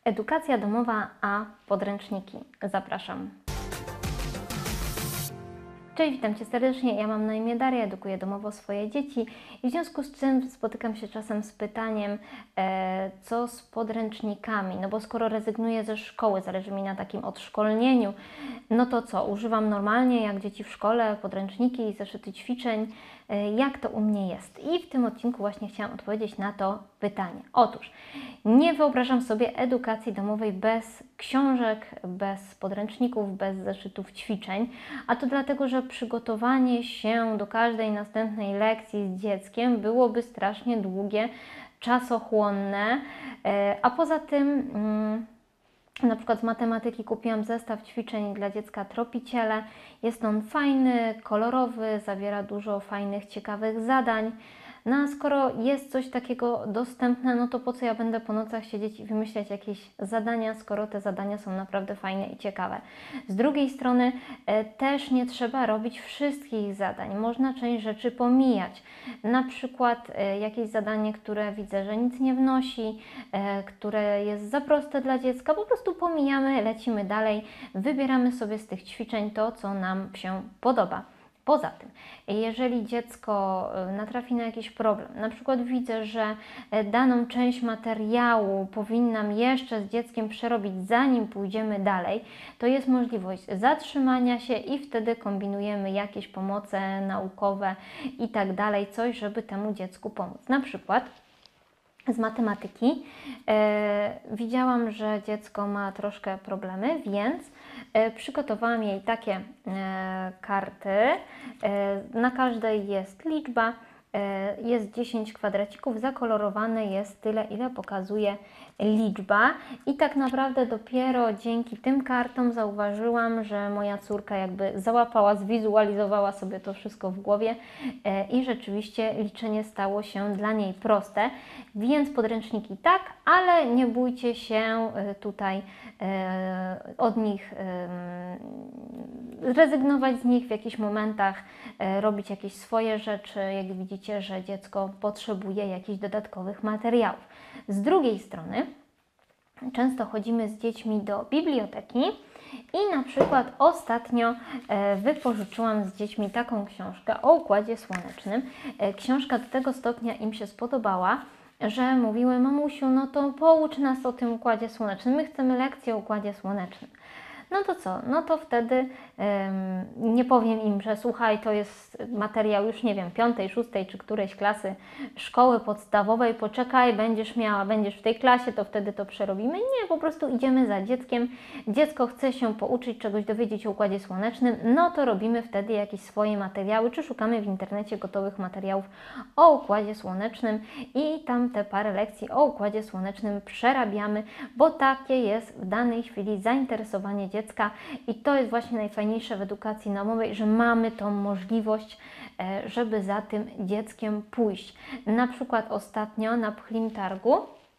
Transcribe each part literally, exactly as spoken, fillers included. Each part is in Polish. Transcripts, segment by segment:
Edukacja domowa, a podręczniki. Zapraszam. Cześć, witam Cię serdecznie. Ja mam na imię Daria, edukuję domowo swoje dzieci i w związku z czym spotykam się czasem z pytaniem, e, co z podręcznikami, no bo skoro rezygnuję ze szkoły, zależy mi na takim odszkolnieniu, no to co, używam normalnie jak dzieci w szkole, podręczniki, zeszyty ćwiczeń, e, jak to u mnie jest? I w tym odcinku właśnie chciałam odpowiedzieć na to pytanie. Otóż, nie wyobrażam sobie edukacji domowej bez książek, bez podręczników, bez zeszytów ćwiczeń, a to dlatego, że przygotowanie się do każdej następnej lekcji z dzieckiem byłoby strasznie długie, czasochłonne, a poza tym na przykład z matematyki kupiłam zestaw ćwiczeń dla dziecka Tropiciele. Jest on fajny, kolorowy, zawiera dużo fajnych, ciekawych zadań. No a skoro jest coś takiego dostępne, no to po co ja będę po nocach siedzieć i wymyślać jakieś zadania, skoro te zadania są naprawdę fajne i ciekawe. Z drugiej strony e, też nie trzeba robić wszystkich zadań. Można część rzeczy pomijać. Na przykład e, jakieś zadanie, które widzę, że nic nie wnosi, e, które jest za proste dla dziecka, po prostu pomijamy, lecimy dalej, wybieramy sobie z tych ćwiczeń to, co nam się podoba. Poza tym, jeżeli dziecko natrafi na jakiś problem, na przykład widzę, że daną część materiału powinnam jeszcze z dzieckiem przerobić, zanim pójdziemy dalej, to jest możliwość zatrzymania się i wtedy kombinujemy jakieś pomoce naukowe i tak dalej, coś, żeby temu dziecku pomóc. Na przykład z matematyki e, widziałam, że dziecko ma troszkę problemy, więc e, przygotowałam jej takie e, karty. E, na każdej jest liczba, e, jest dziesięć kwadracików, zakolorowane jest tyle, ile pokazuje liczba. I tak naprawdę dopiero dzięki tym kartom zauważyłam, że moja córka jakby załapała, zwizualizowała sobie to wszystko w głowie e, i rzeczywiście liczenie stało się dla niej proste. Więc podręczniki tak, ale nie bójcie się tutaj e, od nich e, rezygnować z nich w jakichś momentach, e, robić jakieś swoje rzeczy, jak widzicie, że dziecko potrzebuje jakichś dodatkowych materiałów. Z drugiej strony często chodzimy z dziećmi do biblioteki i na przykład ostatnio e, wypożyczyłam z dziećmi taką książkę o Układzie Słonecznym. E, książka do tego stopnia im się spodobała, że mówiły: mamusiu, no to poucz nas o tym Układzie Słonecznym, my chcemy lekcję o Układzie Słonecznym. No to co? No to wtedy um, nie powiem im, że słuchaj, to jest materiał już nie wiem, piątej, szóstej czy którejś klasy szkoły podstawowej, poczekaj, będziesz miała, będziesz w tej klasie, to wtedy to przerobimy. Nie, po prostu idziemy za dzieckiem. Dziecko chce się pouczyć, czegoś dowiedzieć o Układzie Słonecznym, no to robimy wtedy jakieś swoje materiały, czy szukamy w internecie gotowych materiałów o Układzie Słonecznym i tam te parę lekcji o Układzie Słonecznym przerabiamy, bo takie jest w danej chwili zainteresowanie dziecka. I to jest właśnie najfajniejsze w edukacji domowej, że mamy tą możliwość, żeby za tym dzieckiem pójść. Na przykład ostatnio na Pchlim Targu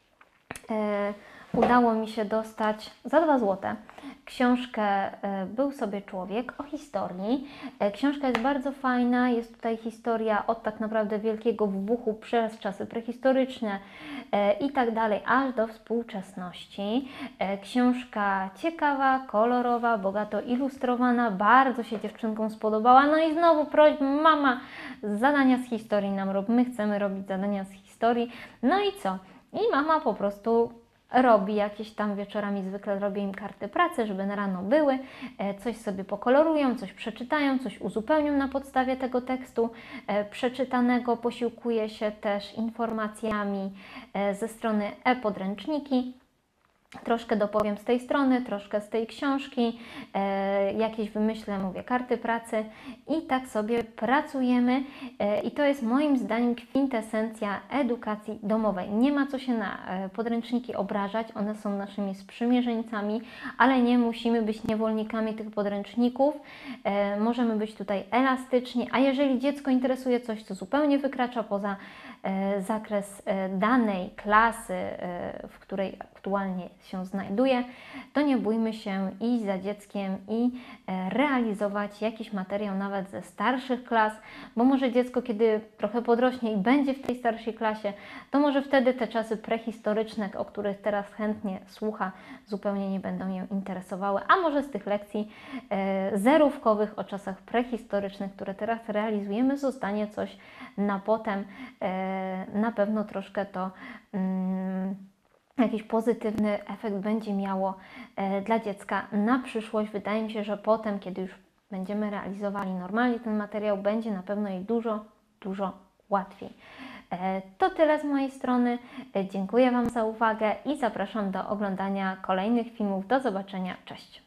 e, udało mi się dostać za dwa złote książkę e, Był sobie człowiek o historii. E, książka jest bardzo fajna, jest tutaj historia od tak naprawdę wielkiego wybuchu przez czasy prehistoryczne e, i tak dalej, aż do współczesności. E, książka ciekawa, kolorowa, bogato ilustrowana, bardzo się dziewczynkom spodobała. No i znowu prośba, mama, zadania z historii nam rob, my chcemy robić zadania z historii. No i co? I mama po prostu robi jakieś tam wieczorami, zwykle robię im karty pracy, żeby na rano były, coś sobie pokolorują, coś przeczytają, coś uzupełnią na podstawie tego tekstu przeczytanego, posiłkuje się też informacjami ze strony e-podręczniki. Troszkę dopowiem z tej strony, troszkę z tej książki, e, jakieś wymyślę, mówię, karty pracy i tak sobie pracujemy e, i to jest moim zdaniem kwintesencja edukacji domowej. Nie ma co się na e, podręczniki obrażać, one są naszymi sprzymierzeńcami, ale nie musimy być niewolnikami tych podręczników, e, możemy być tutaj elastyczni, a jeżeli dziecko interesuje coś, co zupełnie wykracza poza e, zakres e, danej klasy, e, w której aktualnie się znajduje, to nie bójmy się iść za dzieckiem i e, realizować jakiś materiał nawet ze starszych klas, bo może dziecko, kiedy trochę podrośnie i będzie w tej starszej klasie, to może wtedy te czasy prehistoryczne, o których teraz chętnie słucha, zupełnie nie będą ją interesowały, a może z tych lekcji e, zerówkowych o czasach prehistorycznych, które teraz realizujemy, zostanie coś na potem. E, na pewno troszkę to mm, jakiś pozytywny efekt będzie miało e, dla dziecka na przyszłość. Wydaje mi się, że potem, kiedy już będziemy realizowali normalnie ten materiał, będzie na pewno jej dużo, dużo łatwiej. E, to tyle z mojej strony. E, dziękuję Wam za uwagę i zapraszam do oglądania kolejnych filmów. Do zobaczenia. Cześć!